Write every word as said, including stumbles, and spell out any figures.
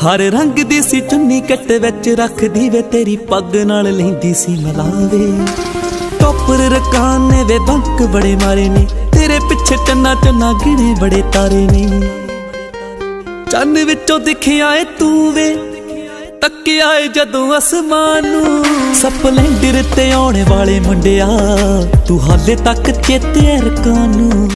हर रंग दी सी चुन्नी cut which रखदी वे तेरी पग नाल लैंदी सी मलावे। टॉपर रकाने वे बंक बड़े मारे ने तेरे पिछे चन्ना चन्ना गिने बड़े तारे ने। चन्न विचों दिखिया ए तू वे तकिया ए जदों आसमान नूं। स्पलेंडर ते आने वाले मुंडिया तू हाले तक चेते रकानू।